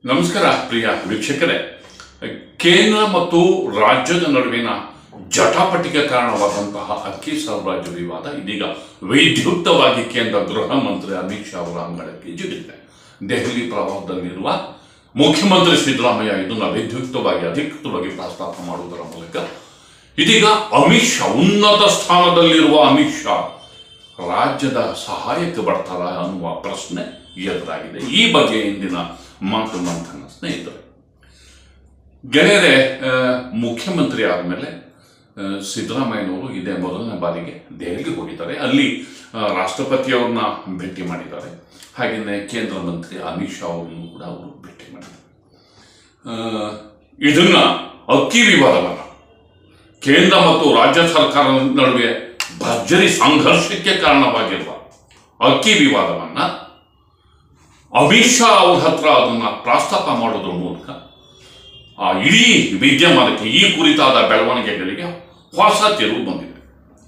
ನಮಸ್ಕಾರ ಪ್ರಿಯ ವೀಕ್ಷಕರೇ, ಕೇಂದ್ರ ಮತ್ತು ರಾಜ್ಯದ ನಡುವಿನ ಜಟಾಪಟಿಗೆ ಕಾರಣವಾದಂತಹ ಅಕ್ಕಿ ಸರಬರಾಜು ವಿವಾದ ಇದೀಗ ವೈದ್ಯುಕ್ತವಾಗಿ ಕೇಂದ್ರ ಗೃಹ ಮಂತ್ರಿ ಅಮಿತ್ ಶಾ ಅವರ ಅಂಗಳಕ್ಕೆ ಜಿಗಿದಿದೆ. ದೆಹಲಿ ಪ್ರವಾಸದಲ್ಲಿರುವ ಮುಖ್ಯಮಂತ್ರಿ ಸಿದ್ದರಾಮಯ್ಯ ಇದನ್ನು ವೈದ್ಯುಕ್ತವಾಗಿ ಅಧಿಕೃತವಾಗಿ ಪ್ರಸ್ತಾಪ ಮಾಡುವುದರ ಮೂಲಕ ಇದೀಗ ಅಮಿತ್ ಶಾ ಉನ್ನತ ಸ್ಥಾನದಲ್ಲಿರುವ ಅಮಿತ್ ಶಾ ರಾಜ್ಯದ ಸಹಾಯಕ್ಕೆ ಬರ್ತಾರ ಅನ್ನುವ ಪ್ರಶ್ನೆ ಎದುರಾಗಿದೆ. ಈ ಬಗ್ಗೆ ಇಂದಿನ ಮಾತು ಮಂಥನ. ಸ್ನೇಹಿತರೆ, ಗೆಳೆಯರೆ, ಮುಖ್ಯಮಂತ್ರಿ ಆದಮೇಲೆ ಸಿದ್ದರಾಮಯ್ಯನವರು ಇದೇ ಮೊದಲನೇ ಬಾರಿಗೆ ದೆಹಲಿಗೆ ಹೋಗಿದ್ದಾರೆ. ಅಲ್ಲಿ ರಾಷ್ಟ್ರಪತಿಯವ್ರನ್ನ ಭೇಟಿ ಮಾಡಿದ್ದಾರೆ. ಹಾಗೆಯೇ ಕೇಂದ್ರ ಮಂತ್ರಿ ಅಮಿತ್ ಶಾ ಅವರನ್ನು ಕೂಡ ಅವರು ಭೇಟಿ ಮಾಡಿದ್ದಾರೆ. ಇದನ್ನ ಅಕ್ಕಿ ವಿವಾದವನ್ನ ಕೇಂದ್ರ ಮತ್ತು ರಾಜ್ಯ ಸರ್ಕಾರದ ನಡುವೆ ಭರ್ಜರಿ ಸಂಘರ್ಷಕ್ಕೆ ಕಾರಣವಾಗಿರುವ ಅಕ್ಕಿ ವಿವಾದವನ್ನ ಅಮಿತ್ ಶಾ ಅವ್ರ ಹತ್ರ ಅದನ್ನ ಪ್ರಸ್ತಾಪ ಮಾಡೋದ್ರ ಮೂಲಕ ಆ ಇಡೀ ವಿದ್ಯಮಾನಕ್ಕೆ, ಈ ಕುರಿತಾದ ಬೆಳವಣಿಗೆಗಳಿಗೆ ಹೊಸ ತಿರುವು ಬಂದಿದೆ.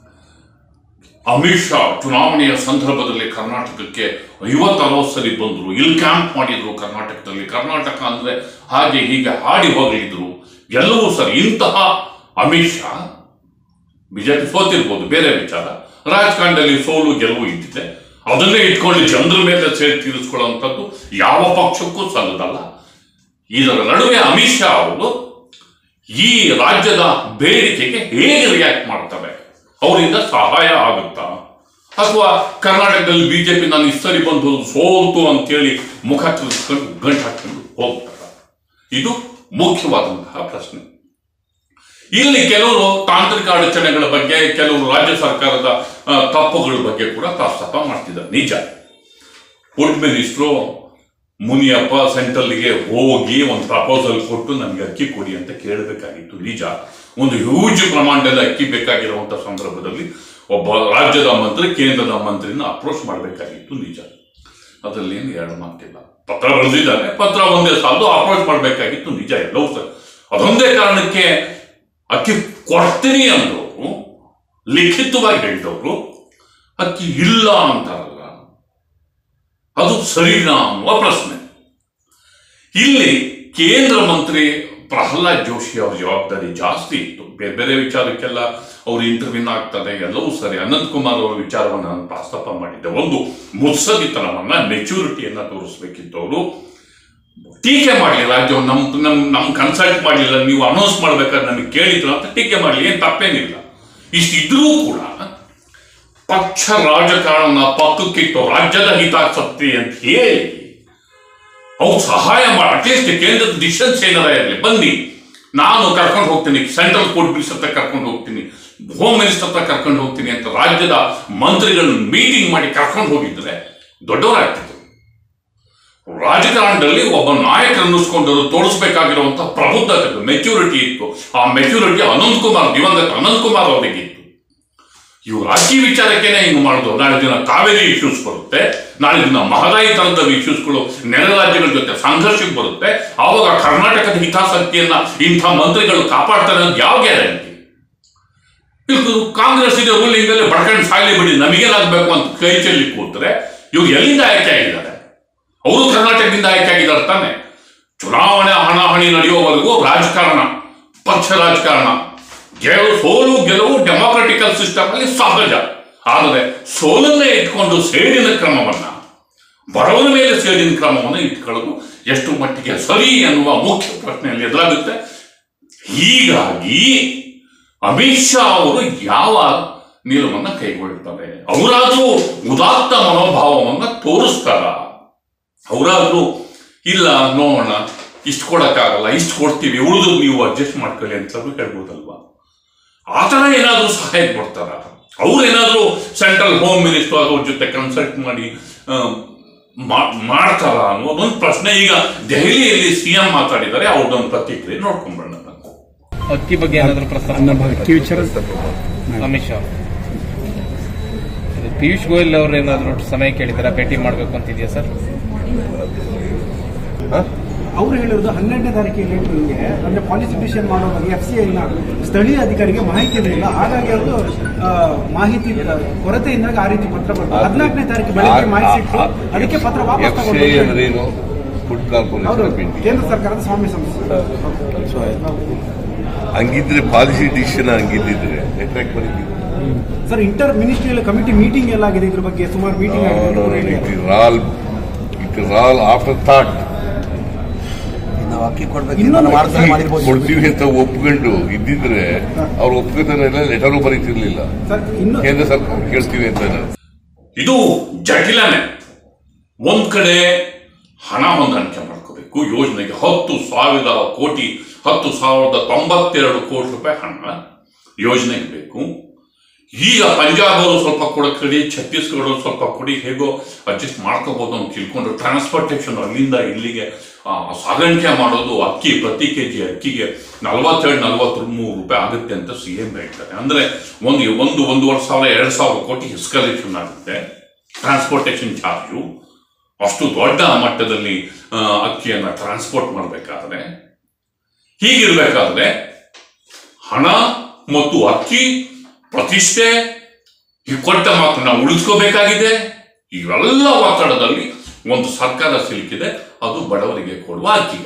ಅಮಿತ್ ಶಾ ಚುನಾವಣೆಯ ಸಂದರ್ಭದಲ್ಲಿ ಕರ್ನಾಟಕಕ್ಕೆ 50-60 ಸರಿ ಬಂದರು, ಇಲ್ಲಿ ಕ್ಯಾಂಪ್ ಮಾಡಿದ್ರು ಕರ್ನಾಟಕದಲ್ಲಿ. ಕರ್ನಾಟಕ ಅಂದ್ರೆ ಹಾಗೆ ಹೀಗೆ ಹಾಡಿ ಹೋಗಲಿದ್ರು, ಎಲ್ಲವೂ ಸರಿ. ಇಂತಹ ಅಮಿತ್ ಶಾ ಬಿಜೆಪಿ ಸೋತಿರ್ಬೋದು, ಬೇರೆ ವಿಚಾರ. ರಾಜಕಾರಣದಲ್ಲಿ ಸೋಲು ಗೆಲುವು ಇದ್ದಿದೆ, ಅದನ್ನೇ ಇಟ್ಕೊಂಡು ಜನರ ಮೇಲೆ ಸೇರಿ ತೀರಿಸಿಕೊಳ್ಳುವಂಥದ್ದು ಯಾವ ಪಕ್ಷಕ್ಕೂ ಸಲ್ಲದಲ್ಲ. ಇದರ ನಡುವೆ ಅಮಿತ್ ಶಾ ಅವರು ಈ ರಾಜ್ಯದ ಬೇಡಿಕೆಗೆ ಹೇಗೆ ರಿಯಾಕ್ಟ್ ಮಾಡ್ತಾರೆ? ಅವರಿಂದ ಸಹಾಯ ಆಗುತ್ತಾ, ಅಥವಾ ಕರ್ನಾಟಕದಲ್ಲಿ ಬಿಜೆಪಿ ನಾನು ಇಷ್ಟರಿ ಬಂದು ಸೋಲ್ತು ಅಂತೇಳಿ ಮುಖ ತಿರ್ಸ್ಕೊಂಡು ಗಂಟು ಹಾಕೊಂಡು ಹೋಗ್ತಾರ? ಇದು ಮುಖ್ಯವಾದಂತಹ ಪ್ರಶ್ನೆ. ಇಲ್ಲಿ ಕೆಲವರು ತಾಂತ್ರಿಕ ಅಡಚಣೆಗಳ ಬಗ್ಗೆ, ಕೆಲವರು ರಾಜ್ಯ ಸರ್ಕಾರದ ತಪ್ಪುಗಳ ಬಗ್ಗೆ ಕೂಡ ಪ್ರಸ್ತಾಪ ಮಾಡ್ತಿದ್ದಾರೆ. ನಿಜ, ಫುಡ್ ಮಿನಿಸ್ಟ್ರು ಮುನಿಯಪ್ಪ ಸೆಂಟ್ರಲ್ಗೆ ಹೋಗಿ ಒಂದು ಪ್ರಪೋಸಲ್ ಕೊಟ್ಟು ನಮ್ಗೆ ಅಕ್ಕಿ ಕೊಡಿ ಅಂತ ಕೇಳಬೇಕಾಗಿತ್ತು. ನಿಜ, ಒಂದು ಹ್ಯೂಜ್ ಪ್ರಮಾಣದಲ್ಲಿ ಅಕ್ಕಿ ಬೇಕಾಗಿರುವಂತ ಸಂದರ್ಭದಲ್ಲಿ ಒಬ್ಬ ರಾಜ್ಯದ ಮಂತ್ರಿ ಕೇಂದ್ರದ ಮಂತ್ರಿನ ಅಪ್ರೋಚ್ ಮಾಡಬೇಕಾಗಿತ್ತು. ನಿಜ, ಅದರಲ್ಲಿ ಏನು ಎರಡು ಮಾತಿಲ್ಲ. ಪತ್ರ ಬರೆದಿದ್ದಾರೆ, ಪತ್ರ ಒಂದೇ ಸಾಲದು, ಅಪ್ರೋಚ್ ಮಾಡಬೇಕಾಗಿತ್ತು. ನಿಜ, ಎಲ್ಲವೂ ಸರ್. ಅದೊಂದೇ ಕಾರಣಕ್ಕೆ ಅಕ್ಕಿ ಕೊಡ್ತೀನಿ ಅಂದವರು, ಲಿಖಿತವಾಗಿ ಹೇಳಿದವರು ಅಕ್ಕಿ ಇಲ್ಲ ಅಂತಾರಲ್ಲ, ಅದು ಸರಿನಾ ಅನ್ನುವ ಪ್ರಶ್ನೆ. ಇಲ್ಲಿ ಕೇಂದ್ರ ಮಂತ್ರಿ ಪ್ರಹ್ಲಾದ್ ಜೋಶಿ ಅವರ ಜವಾಬ್ದಾರಿ ಜಾಸ್ತಿ ಇತ್ತು. ಬೇರೆ ಬೇರೆ ವಿಚಾರಕ್ಕೆಲ್ಲ ಅವರು ಇಂಟರ್ವ್ಯೂನ್ ಆಗ್ತಾರೆ, ಎಲ್ಲವೂ ಸರಿ. ಅನಂತ್ ಕುಮಾರ್ ಅವರ ವಿಚಾರವನ್ನು ನಾನು ಪ್ರಸ್ತಾಪ ಮಾಡಿದ್ದೆ. ಒಂದು ಮುತ್ಸದಿತನವನ್ನ, ಮೆಚೂರಿಟಿಯನ್ನ ತೋರಿಸ್ಬೇಕಿತ್ತು. ಅವರು ಟೀಕೆ ಮಾಡಲಿ, ರಾಜ್ಯವನ್ನು ನಮ್ ಕನ್ಸಲ್ಟ್ ಮಾಡಲಿಲ್ಲ, ನೀವು ಅನೌನ್ಸ್ ಮಾಡ್ಬೇಕಾದ್ರೆ ನಮಗೆ ಕೇಳಿದ್ರು ಅಂತ ಟೀಕೆ ಮಾಡಲಿ, ಏನ್ ತಪ್ಪೇನಿಲ್ಲ. ಇಷ್ಟಿದ್ರೂ ಕೂಡ ಪಕ್ಷ ರಾಜಕಾರಣ ಪಕ್ಕಕ್ಕಿಟ್ಟು ರಾಜ್ಯದ ಹಿತಾಸಕ್ತಿ ಅಂತ ಹೇಳಿ ಅವ್ರು ಸಹಾಯ ಮಾಡಿ, ಅಟ್ಲೀಸ್ಟ್ ಕೇಂದ್ರದ ಡಿಸಿಷನ್ಸ್ ಏನಾರ ಇರಲಿ, ಬನ್ನಿ ನಾನು ಕರ್ಕೊಂಡು ಹೋಗ್ತೀನಿ, ಸೆಂಟ್ರಲ್ ಫುಡ್ ಮಿನಿಸ್ಟರ್ ಹತ್ರ ಕರ್ಕೊಂಡು ಹೋಗ್ತೀನಿ, ಹೋಮ್ ಮಿನಿಸ್ಟರ್ ಹತ್ರ ಕರ್ಕೊಂಡು ಹೋಗ್ತೀನಿ ಅಂತ ರಾಜ್ಯದ ಮಂತ್ರಿಗಳನ್ನ ಮೀಟಿಂಗ್ ಮಾಡಿ ಕರ್ಕೊಂಡು ಹೋಗಿದ್ರೆ ದೊಡ್ಡವರಾಗ್ತಿದ್ರು. ರಾಜಕಾರಣದಲ್ಲಿ ಒಬ್ಬ ನಾಯಕ ಅನ್ನಿಸ್ಕೊಂಡವರು ತೋರಿಸಬೇಕಾಗಿರುವಂತಹ ಪ್ರಬುದ್ಧತೆ, ಮೆಚ್ಯೂರಿಟಿ ಇತ್ತು. ಆ ಮೆಚ್ಯೂರಿಟಿ ಅನಂತ್ ಕುಮಾರ್, ದಿವಂಗತ ಅನಂತ್ ಕುಮಾರ್ ಅವರಿಗಿತ್ತು. ಇವರು ಅಕ್ಕಿ ವಿಚಾರಕ್ಕೇನೆ ಹಿಂಗೆ ಮಾಡೋದು. ನಾಳೆ ದಿನ ಕಾವೇರಿ ಇಶ್ಯೂಸ್ ಬರುತ್ತೆ, ನಾಳೆ ದಿನ ಮಹದಾಯಿ ತರದ ಇಶ್ಯೂಸ್ಗಳು ನೆರೆ ರಾಜ್ಯಗಳ ಜೊತೆ ಸಂಘರ್ಷಕ್ಕೆ ಬರುತ್ತೆ. ಆವಾಗ ಕರ್ನಾಟಕದ ಹಿತಾಸಕ್ತಿಯನ್ನ ಇಂಥ ಮಂತ್ರಿಗಳು ಕಾಪಾಡ್ತಾರೆ ಅಂತ ಯಾವ ಗ್ಯಾರಂಟಿ? ಕಾಂಗ್ರೆಸ್ ಇದೆ ರೂಲಿಂಗ್ ಅಲ್ಲಿ ಬಡ್ಕೊಂಡು ಸಾಯ್ಲಿ ಬಿಡಿ, ನಮಗೇನಾಗಬೇಕು ಅಂತ ಕೈ ಚೆಲ್ಲಿ ಕೂತ್ರೆ ಇವ್ರು ಎಲ್ಲಿಂದ ಆಯ್ಕೆ ಆಗಿದ್ದಾರೆ? ಅವರು ಕರ್ನಾಟಕದಿಂದ ಆಯ್ಕೆ ಆಗಿದ್ದಾರೆ ತಾನೆ. ಚುನಾವಣೆ ಹಣಾಹಣಿ ನಡೆಯುವವರೆಗೂ ರಾಜಕಾರಣ, ಪಕ್ಷ ರಾಜಕಾರಣ, ಸೋಲು ಗೆಲುವು ಡೆಮಾಕ್ರೆಟಿಕಲ್ ಸಿಸ್ಟಮ್ ಅಲ್ಲಿ ಸಹಜ. ಆದರೆ ಸೋಲನ್ನೇ ಇಟ್ಕೊಂಡು ಸೇಡಿನ ಕ್ರಮವನ್ನ, ಬಡವನ ಮೇಲೆ ಸೇಡಿನ ಕ್ರಮವನ್ನು ಇಟ್ಕೊಳ್ಳೋದು ಎಷ್ಟು ಮಟ್ಟಿಗೆ ಸರಿ ಅನ್ನುವ ಮುಖ್ಯ ಪ್ರಶ್ನೆಯಲ್ಲಿ ಎದುರಾಗುತ್ತೆ. ಹೀಗಾಗಿ ಅಮಿತ್ ಶಾ ಅವರು ಯಾವ ನಿಲುವನ್ನ ಕೈಗೊಳ್ತಾರೆ? ಅವರಾದ್ರೂ ಉದಾತ್ತ ಮನೋಭಾವವನ್ನ ತೋರಿಸ್ತಾರ? ಅವರಾದ್ರೂ ಇಲ್ಲ ನೋಡೋಣ, ಇಷ್ಟು ಕೊಡಕ್ಕಾಗಲ್ಲ, ಇಷ್ಟು ಕೊಡ್ತೀವಿ, ಉಳಿದು ನೀವು ಅಡ್ಜಸ್ಟ್ ಮಾಡ್ಕೊಳ್ಳಿ ಅಂತ ಹೇಳ್ಬೋದಲ್ವಾ? ಆ ಥರ ಏನಾದರೂ ಸಹಾಯ ಕೊಡ್ತಾರ? ಅವ್ರೇನಾದ್ರೂ ಸೆಂಟ್ರಲ್ ಹೋಮ್ ಮಿನಿಸ್ಟರ್ ಅವ್ರ ಜೊತೆ ಕನ್ಸಲ್ಟ್ ಮಾಡಿ ಮಾಡ್ತಾರ ಅನ್ನೋದೊಂದು ಪ್ರಶ್ನೆ. ಈಗ ದೆಹಲಿಯಲ್ಲಿ ಸಿಎಂ ಮಾತಾಡಿದ್ದಾರೆ, ಅವ್ರದ್ದೊಂದು ಪ್ರತಿಕ್ರಿಯೆ ನೋಡ್ಕೊಂಡ್ಬರೋಣ. ಅಕ್ಕಿ ಬಗ್ಗೆ ಏನಾದರೂ ಪ್ರಸ್ತಾಪ ಅಮಿತ್ ಶಾ, ಪಿಯೂಷ್ ಗೋಯಲ್ ಅವರು ಏನಾದರೂ ಸಮಯ ಕೇಳಿದಾರ, ಭೇಟಿ ಮಾಡಬೇಕು ಅಂತಿದೆಯಾ ಸರ್? ಅವರು ಹೇಳಿರೋದು 12ನೇ ತಾರೀಕಿಗೆ ಅಂದ್ರೆ ಪಾಲಿಸಿ ಡಿಸಿಷನ್ ಮಾಡೋ ಬಗ್ಗೆ FCI ಸ್ಥಳೀಯ ಅಧಿಕಾರಿಗೆ ಮಾಹಿತಿ ಇರಲಿಲ್ಲ. ಹಾಗಾಗಿ ಅವರು ಮಾಹಿತಿ ಕೊರತೆಯಿಂದಾಗಿ ಆ ರೀತಿ ಪತ್ರ ಬರ್ತದೆ. 14ನೇ ತಾರೀಕು ಬೆಳಗ್ಗೆ ಮಾಹಿತಿ ಸಿಕ್ತು, ಅದಕ್ಕೆ ಪತ್ರ ವಾಪಸ್ ತಗೊಂಡು ಫುಡ್ ಕಾರ್ಪೊರೇಷನ್ ಕೇಂದ್ರ ಸರ್ಕಾರದ ಸ್ವಾಮ್ಯ ಸಂಸ್ಥೆ. ಹಂಗಿದ್ರೆ ಪಾಲಿಸಿ ಡಿಸಿಷನ್ ಹಂಗಿದ್ದಿದ್ರೆ ನೆಟ್ವರ್ಕ್ ಬರೀತೀವಿ sir. Inter ministerial committee meeting ಎಲ್ಲ ಆಗಿದೆ, ಇದ್ರ ಬಗ್ಗೆ ಸುಮಾರು ಮೀಟಿಂಗ್ ಆಗಿದೆ. It is all afterthought. ಕೊಡ್ತೀವಿ ಅಂತ ಒಪ್ಕೊಂಡು ಇದ್ದಿದ್ರೆ ಅವ್ರು ಒಪ್ಕೋತಾನೆಲ್ಲ ಲೆಟರು ಬರೀತಿರ್ಲಿಲ್ಲ. ಕೇಂದ್ರ ಸರ್ಕಾರ ಕೇಳ್ತೀವಿ ಅಂತ ಇದು ಜಟಿಲನೆ. ಒಂದ್ ಕಡೆ ಹಣ ಹೊಂದಾಣಿಕೆ ಮಾಡ್ಕೋಬೇಕು ಯೋಜನೆಗೆ 10,000 ಕೋಟಿ 10,092 ಕೋಟಿ ರೂಪಾಯಿ ಹಣ ಯೋಜನೆಗೆ ಬೇಕು. ಈಗ ಪಂಜಾಬ್ ಅವರು ಸ್ವಲ್ಪ ಕೊಡಿ, ಛತ್ತೀಸ್ಗಢ ಸ್ವಲ್ಪ ಕೊಡಿ, ಹೇಗೋ ಅಡ್ಜಸ್ಟ್ ಮಾಡ್ಕೋಬಹುದು ಅಂತ ತಿಳ್ಕೊಂಡು ಟ್ರಾನ್ಸ್ಪೋರ್ಟೇಷನ್ ಅಲ್ಲಿಂದ ಇಲ್ಲಿಗೆ ಸಾಗಾಣಿಕೆ ಮಾಡೋದು. ಅಕ್ಕಿ ಪ್ರತಿ ಕೆಜಿ ಅಕ್ಕಿಗೆ 42-43 ರೂಪಾಯಿ ಆಗುತ್ತೆ ಅಂತ CM ಹೇಳ್ತಾರೆ. ಅಂದ್ರೆ 1,500-2,000 ಕೋಟಿ ಎಸ್ಕಲೇಷನ್ ಆಗುತ್ತೆ ಟ್ರಾನ್ಸ್ಪೋರ್ಟೇಷನ್ ಚಾರ್ಜು. ಅಷ್ಟು ದೊಡ್ಡ ಮಟ್ಟದಲ್ಲಿ ಅಕ್ಕಿಯನ್ನು ಟ್ರಾನ್ಸ್ಪೋರ್ಟ್ ಮಾಡಬೇಕಾದ್ರೆ, ಹೀಗಿರ್ಬೇಕಾದ್ರೆ ಹಣ ಮತ್ತು ಅಕ್ಕಿ ಪ್ರತಿಷ್ಠೆ ಕೊಟ್ಟ ಮಾತನ್ನ ಉಳಿಸ್ಕೋಬೇಕಾಗಿದೆ. ಇವೆಲ್ಲ ಒತ್ತಡದಲ್ಲಿ ಒಂದು ಸರ್ಕಾರ ಸಿಲುಕಿದೆ, ಅದು ಬಡವರಿಗೆ ಕೊಡುವ ಅಕ್ಕಿಗ.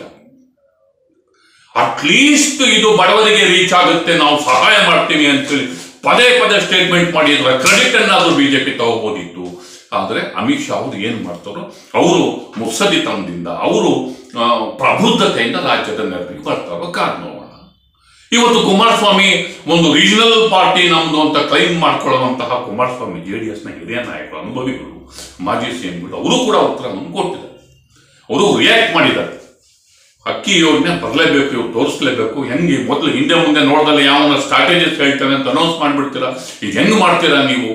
ಅಟ್ಲೀಸ್ಟ್ ಇದು ಬಡವರಿಗೆ ರೀಚ್ ಆಗುತ್ತೆ, ನಾವು ಸಹಾಯ ಮಾಡ್ತೀವಿ ಅಂತೇಳಿ ಪದೇ ಪದೇ ಸ್ಟೇಟ್ಮೆಂಟ್ ಮಾಡಿದ್ರೆ ಕ್ರೆಡಿಟ್ ಅನ್ನಾದ್ರೂ ಬಿಜೆಪಿ ತಗೋಬೋದಿತ್ತು. ಆದರೆ ಅಮಿತ್ ಶಾ ಅವರು ಏನ್ ಮಾಡ್ತಾರೋ, ಅವರು ಮುತ್ಸದಿತನದಿಂದ, ಅವರು ಪ್ರಬುದ್ಧತೆಯಿಂದ ರಾಜ್ಯದ ನೆರವಿಗೆ ಬರ್ತಾರೋ ಕಾರಣವಲ್ಲ. ಇವತ್ತು ಕುಮಾರಸ್ವಾಮಿ ಒಂದು ರೀಜನಲ್ ಪಾರ್ಟಿ ನಮ್ದು ಅಂತ ಕ್ಲೈಮ್ ಮಾಡ್ಕೊಳ್ಳುವಂತಹ ಕುಮಾರಸ್ವಾಮಿ JDS ನ ಹಿರಿಯ ನಾಯಕರು, ಅನುಭವಿಗಳು, ಮಾಜಿ CMಗಳು ಅವರು ಕೂಡ ಉತ್ತರವನ್ನು ಕೊಟ್ಟಿದ್ದಾರೆ. ಅವರು ರಿಯಾಕ್ಟ್ ಮಾಡಿದ್ದಾರೆ. ಅಕ್ಕಿ ಯೋಜನೆ ಬರಲೇಬೇಕು, ಇವ್ರು ತೋರಿಸ್ಲೇಬೇಕು. ಹೆಂಗೆ ಮೊದಲು ಹಿಂದೆ ಮುಂದೆ ನೋಡ್ದಲ್ಲಿ ಯಾವ ಸ್ಟ್ರಾಟಜಿಸ್ಟ್ ಹೇಳ್ತಾನೆ ಅಂತ ಅನೌನ್ಸ್ ಮಾಡ್ಬಿಡ್ತೀರಾ, ಈಗ ಹೆಂಗ್ ಮಾಡ್ತೀರಾ ನೀವು?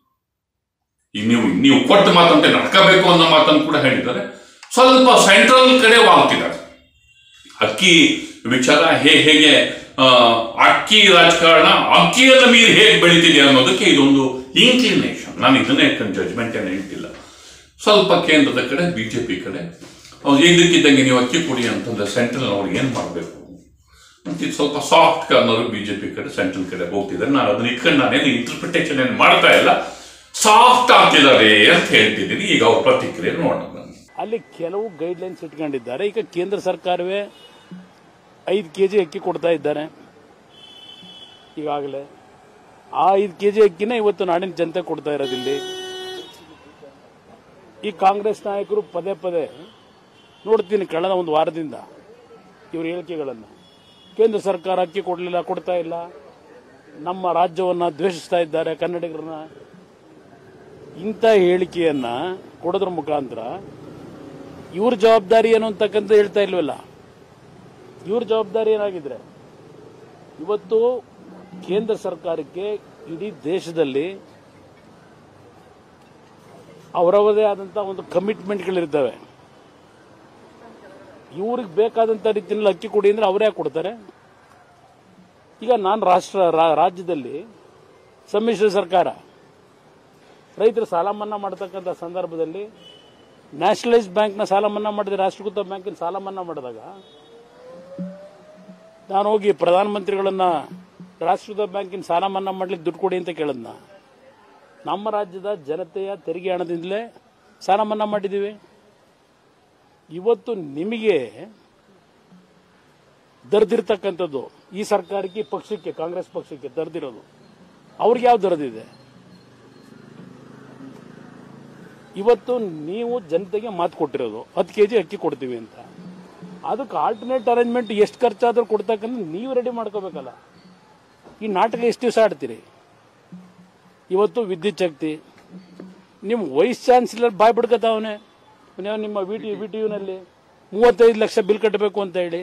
ನೀವು ಕೊಟ್ಟ ಮಾತಂತೆ ನಡ್ಕೋಬೇಕು ಅನ್ನೋ ಮಾತನ್ನು ಕೂಡ ಹೇಳಿದ್ದಾರೆ. ಸ್ವಲ್ಪ ಸೆಂಟ್ರಲ್ ಕಡೆ ವಾಲ್ತಿದ್ದಾರೆ. ಅಕ್ಕಿ ವಿಚಾರ ಹೇಗೆ ಅಕ್ಕಿ ರಾಜಕಾರಣ ಅಕ್ಕಿಯನ್ನು ಮೀರಿ ಹೇಗೆ ಬೆಳೀತಿದೆ ಅನ್ನೋದಕ್ಕೆ ಇದೊಂದು ಇನ್ಕ್ಲಿನೇಷನ್. ನಾನು ಇದನ್ನೇ ಜಜ್ಮೆಂಟ್ ಏನು ಹೇಳ್ತಿಲ್ಲ. ಸ್ವಲ್ಪ ಕೇಂದ್ರದ ಕಡೆ ಬಿಜೆಪಿ ಕಡೆ ಇದಕ್ಕಿದ್ದಂಗೆ ನೀವು ಅಕ್ಕಿ ಕೊಡಿ ಅಂತಂದ್ರೆ ಸೆಂಟ್ರಲ್ ಅವ್ರಿಗೆ ಏನ್ ಮಾಡಬೇಕು ಅಂತ ಸ್ವಲ್ಪ ಸಾಫ್ಟ್ ಕಾರ್ನರ್ ಬಿಜೆಪಿ ಕಡೆ ಸೆಂಟ್ರಲ್ ಕಡೆ ಹೋಗ್ತಿದ್ದಾರೆ. ನಾನು ಅದನ್ನ ಇಟ್ಕೊಂಡು ನಾನೇನು ಇಂಟರ್ಪ್ರಿಟೇಷನ್ ಏನು ಮಾಡ್ತಾ ಇಲ್ಲ, ಸಾಫ್ಟ್ ಆಗ್ತಿದ್ದಾರೆ ಅಂತ ಹೇಳ್ತಿದ್ದೀನಿ. ಈಗ ಅವ್ರ ಪ್ರತಿಕ್ರಿಯೆ ನೋಡೋಣ. ಅಲ್ಲಿ ಕೆಲವು ಗೈಡ್ಲೈನ್ಸ್ ಇಟ್ಕೊಂಡಿದ್ದಾರೆ. ಈಗ ಕೇಂದ್ರ ಸರ್ಕಾರವೇ 5 kg ಅಕ್ಕಿ ಕೊಡ್ತಾ ಇದ್ದಾರೆ ಈಗಾಗಲೇ. ಆ 5 kg ಅಕ್ಕಿನ ಇವತ್ತು ನಾಡಿನ ಜನತೆ ಕೊಡ್ತಾ ಇರೋದಿಲ್ಲಿ. ಈ ಕಾಂಗ್ರೆಸ್ ನಾಯಕರು ಪದೇ ಪದೇ ನೋಡ್ತೀನಿ ಕಳೆದ ಒಂದು ವಾರದಿಂದ ಇವ್ರ ಹೇಳಿಕೆಗಳನ್ನು, ಕೇಂದ್ರ ಸರ್ಕಾರ ಅಕ್ಕಿ ಕೊಡ್ತಾ ಇಲ್ಲ, ನಮ್ಮ ರಾಜ್ಯವನ್ನು ದ್ವೇಷಿಸ್ತಾ ಇದ್ದಾರೆ, ಕನ್ನಡಿಗರನ್ನ. ಇಂಥ ಹೇಳಿಕೆಯನ್ನ ಕೊಡೋದ್ರ ಮುಖಾಂತರ ಇವ್ರ ಜವಾಬ್ದಾರಿ ಏನು ಅಂತಕ್ಕಂಥ ಹೇಳ್ತಾ ಇಲ್ವಲ್ಲ. ಇವ್ರ ಜವಾಬ್ದಾರಿ ಏನಾಗಿದ್ರೆ ಇವತ್ತು ಕೇಂದ್ರ ಸರ್ಕಾರಕ್ಕೆ ಇಡೀ ದೇಶದಲ್ಲಿ ಅವರವರದೇ ಆದಂಥ ಒಂದು ಕಮಿಟ್ಮೆಂಟ್ಗಳಿರ್ತವೆ. ಇವ್ರಿಗೆ ಬೇಕಾದಂಥ ರೀತಿಯಲ್ಲಿ ಅಕ್ಕಿ ಕೊಡಿ ಅಂದ್ರೆ ಅವರೇ ಕೊಡ್ತಾರೆ. ಈಗ ನಾನು ರಾಜ್ಯದಲ್ಲಿ ಸಮ್ಮಿಶ್ರ ಸರ್ಕಾರ ರೈತರ ಸಾಲ ಮನ್ನಾ ಮಾಡತಕ್ಕಂಥ ಸಂದರ್ಭದಲ್ಲಿ ನ್ಯಾಷನಲೈಸ್ ಬ್ಯಾಂಕ್ನ ಸಾಲ ಮನ್ನಾ ಮಾಡಿದೆ, ರಾಷ್ಟ್ರೀಕೃತ ಬ್ಯಾಂಕಿನ ಸಾಲ ಮನ್ನಾ ಮಾಡಿದಾಗ ನಾನು ಹೋಗಿ ಪ್ರಧಾನಮಂತ್ರಿಗಳನ್ನ ರಾಷ್ಟ್ರೀಕೃತ ಬ್ಯಾಂಕಿನ ಸಾಲ ಮನ್ನಾ ಮಾಡ್ಲಿಕ್ಕೆ ದುಡ್ಡು ಕೊಡಿ ಅಂತ ಕೇಳಿದ್ನ. ನಮ್ಮ ರಾಜ್ಯದ ಜನತೆಯ ತೆರಿಗೆ ಹಣದಿಂದಲೇ ಸಾಲ ಮನ್ನಾ ಮಾಡಿದ್ದೀವಿ. ಇವತ್ತು ನಿಮಗೆ ದರ್ದಿರ್ತಕ್ಕಂಥದ್ದು ಈ ಸರ್ಕಾರಕ್ಕೆ, ಪಕ್ಷಕ್ಕೆ, ಕಾಂಗ್ರೆಸ್ ಪಕ್ಷಕ್ಕೆ ದರ್ದಿರೋದು, ಅವ್ರಿಗೆ ಯಾವ ದರ್ದಿದೆ? ಇವತ್ತು ನೀವು ಜನತೆಗೆ ಮಾತು ಕೊಟ್ಟಿರೋದು 10 kg ಅಕ್ಕಿ ಕೊಡ್ತೀವಿ ಅಂತ. ಅದಕ್ಕೆ ಆಲ್ಟರ್ನೇಟ್ ಅರೇಂಜ್ಮೆಂಟ್ ಎಷ್ಟು ಖರ್ಚಾದ್ರೂ ಕೊಡ್ತಕ್ಕಂಥ ನೀವು ರೆಡಿ ಮಾಡ್ಕೋಬೇಕಲ್ಲ. ಈ ನಾಟಕ ಎಷ್ಟು ದಿವಸ ಆಡ್ತೀರಿ? ಇವತ್ತು ವಿದ್ಯುತ್ ಶಕ್ತಿ ನಿಮ್ಮ ವೈಸ್ ಚಾನ್ಸಲರ್ ಬಾಯ್ ಬಿಡ್ಕತಾವನೆ, ನಿಮ್ಮ VTUನಲ್ಲಿ 35 ಲಕ್ಷ ಬಿಲ್ ಕಟ್ಟಬೇಕು ಅಂತ ಹೇಳಿ.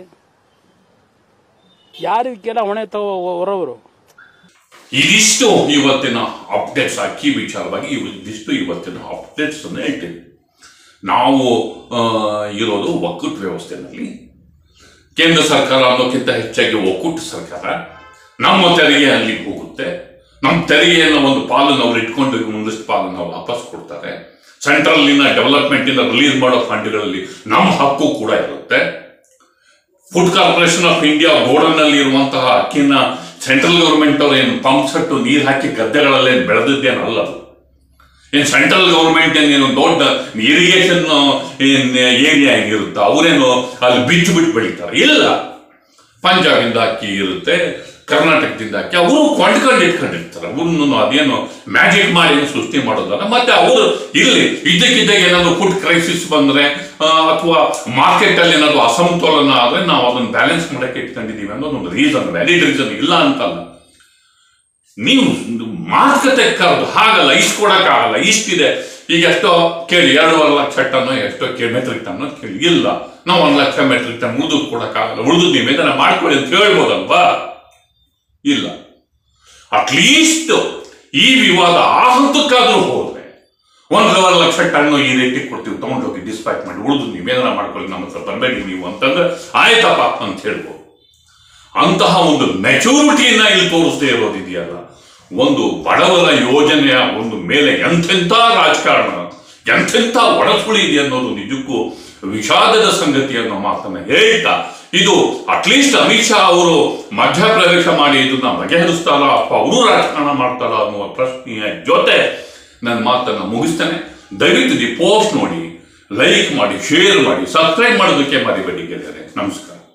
ಯಾರಿಗೆಲ್ಲ ಹೊಣೆ ಹೊರವರು? ಇದಿಷ್ಟು ಇವತ್ತಿನ ಅಪ್ಡೇಟ್ಸ್ ಅಕ್ಕಿ ವಿಚಾರವಾಗಿ. ಇದಿಷ್ಟು ಇವತ್ತಿನ ಅಪ್ಡೇಟ್ಸ್ ಅನ್ನು ಹೇಳ್ತೀವಿ. ನಾವು ಇರೋದು ಒಕ್ಕೂಟ ವ್ಯವಸ್ಥೆಯಲ್ಲಿ. ಕೇಂದ್ರ ಸರ್ಕಾರ ಅನ್ನೋಕ್ಕಿಂತ ಹೆಚ್ಚಾಗಿ ಒಕ್ಕೂಟ ಸರ್ಕಾರ. ನಮ್ಮ ತೆರಿಗೆ ಅಲ್ಲಿಗೆ ಹೋಗುತ್ತೆ. ನಮ್ಮ ತೆರಿಗೆಯನ್ನು ಒಂದು ಪಾಲನ್ನು ಅವ್ರು ಇಟ್ಕೊಂಡು ಒಂದಷ್ಟು ಪಾಲನ್ನು ಅವ್ರು ವಾಪಸ್ ಕೊಡ್ತಾರೆ. ಸೆಂಟ್ರಲ್ನಿಂದ ಡೆವಲಪ್ಮೆಂಟ್ ಇಂದ ರಿಲೀಸ್ ಮಾಡೋ ಫಂಡ್ಗಳಲ್ಲಿ ನಮ್ಮ ಹಕ್ಕು ಕೂಡ ಇರುತ್ತೆ. Food corporation of India godown ನಲ್ಲಿ ಇರುವಂತಹ ಅಕ್ಕಿನ ಸೆಂಟ್ರಲ್ ಗವರ್ಮೆಂಟ್ ಅವ್ರು ಏನು ಪಂಪ್ ಸೆಟ್ಟು ನೀರು ಹಾಕಿ ಗದ್ದೆಗಳಲ್ಲೇ ಬೆಳೆದಿದ್ದೇನಲ್ಲ. ಏನು ಸೆಂಟ್ರಲ್ ಗವರ್ಮೆಂಟ್ ಏನು ದೊಡ್ಡ ಇರಿಗೇಷನ್ ಏರಿಯಾ ಇರುತ್ತಾ, ಅವರೇನು ಅಲ್ಲಿ ಬಿಟ್ಟು ಬೆಳೀತಾರೆ? ಇಲ್ಲ, ಪಂಜಾಬಿಂದ ಅಕ್ಕಿ ಇರುತ್ತೆ, ಕರ್ನಾಟಕದಿಂದ ಅಕ್ಕಿ ಅವರು ಕೊಂಡ್ಕೊಂಡು ಇಟ್ಕೊಂಡಿರ್ತಾರೆ. ಅವ್ರನ್ನು ಅದೇನು ಮ್ಯಾಜಿಕ್ ಮಾಡಿ ಸೃಷ್ಟಿ ಮಾಡೋದಲ್ಲ. ಮತ್ತೆ ಅವರು ಇಲ್ಲಿ ಇದ್ದಕ್ಕಿದ್ದಾಗ ಏನಾದ್ರು ಫುಡ್ ಕ್ರೈಸಿಸ್ ಬಂದ್ರೆ ಅಥವಾ ಮಾರ್ಕೆಟ್ ಅಲ್ಲಿ ಏನಾದ್ರು ಅಸಮತೋಲನ ಆದ್ರೆ ನಾವು ಅದನ್ನು ಬ್ಯಾಲೆನ್ಸ್ ಮಾಡಕ್ಕೆ ಇಟ್ಕೊಂಡಿದೀವಿ ಅನ್ನೋದೊಂದು ರೀಸನ್, ವ್ಯಾಲಿಡ್ ರೀಸನ್ ಇಲ್ಲ ಅಂತಲ್ಲ. ನೀವು ಮಾತುಕತೆ ಕರೆದು ಹಾಗಲ್ಲ, ಇಷ್ಟು ಕೊಡಕ್ಕಾಗಲ್ಲ, ಇಷ್ಟಿದೆ. ಈಗ ಎಷ್ಟೋ ಕೇಳಿ 2.5 ಲಕ್ಷ ಟನ್ ಎಷ್ಟೋ ಮೆಟ್ರಿಕ್ ಟನ್ ಕೇಳಿ, ಇಲ್ಲ ನಾವು 1 ಲಕ್ಷ ಮೆಟ್ರಿಕ್ ಟನ್ ಉಳಿದು ಕೊಡಕ್ಕಾಗಲ್ಲ, ಉಳಿದು ನೀವು ಏನಾರ ಮಾಡ್ಕೊಳ್ಳಿ ಅಂತ ಹೇಳ್ಬೋದಲ್ವಾ? ಇಲ್ಲ. ಅಟ್ಲೀಸ್ಟ್ ಈ ವಿವಾದ ಆ ಹಂತಕ್ಕಾದ್ರೂ ಹೋದ್ರೆ 1.5 ಲಕ್ಷ ಟನ್ ಈ ರೇಟಿಗೆ ಕೊಡ್ತೀವಿ, ತಗೊಂಡೋಗಿ ಡಿಸ್ಪ್ಯಾಚ್ ಮಾಡಿ, ಉಳಿದು ನೀವೇನಾರ ಮಾಡ್ಕೊಳ್ಳಿ, ನಮ್ಮ ಹತ್ರ ಬರಬೇಡಿ ನೀವು ಅಂತಂದ್ರೆ ಆಯ್ತಪ್ಪ ಅಂತ ಹೇಳ್ಬೋದು. ಅಂತಹ ಒಂದು ಮೆಚೂರಿಟಿಯನ್ನ ಇಲ್ಲಿ ತೋರಿಸದೇ ಇರೋದಿದೆಯಲ್ಲ, ಒಂದು ಬಡವರ ಯೋಜನೆಯ ಒಂದು ಮೇಲೆ ಎಂತೆಂಥ ರಾಜಕಾರಣ, ಎಂತೆಂಥ ಒಡಸುಳಿ ಇದೆ ಅನ್ನೋದು ನಿಜಕ್ಕೂ ವಿಷಾದದ ಸಂಗತಿ ಅನ್ನೋ ಮಾತನ್ನ ಹೇಳ್ತಾ, ಇದು ಅಟ್ಲೀಸ್ಟ್ ಅಮಿತ್ ಶಾ ಅವರು ಮಧ್ಯಪ್ರವೇಶ ಮಾಡಿ ಇದನ್ನ ಬಗೆಹರಿಸ್ತಾರ ಅಥವಾ ಅವರು ರಾಜಕಾರಣ ಮಾಡ್ತಾರ ಅನ್ನುವ ಪ್ರಶ್ನೆಯ ಜೊತೆ ನನ್ನ ಮಾತನ್ನ ಮುಗಿಸ್ತೇನೆ. ದಯವಿಟ್ಟು ದಿ ಪೋಸ್ಟ್ ನೋಡಿ, ಲೈಕ್ ಮಾಡಿ, ಶೇರ್ ಮಾಡಿ, ಸಬ್ಸ್ಕ್ರೈಬ್ ಮಾಡೋದಕ್ಕೆ ಮರಿಬೇಡಿ ಗೆಳೆಯರೆ. ನಮಸ್ಕಾರ.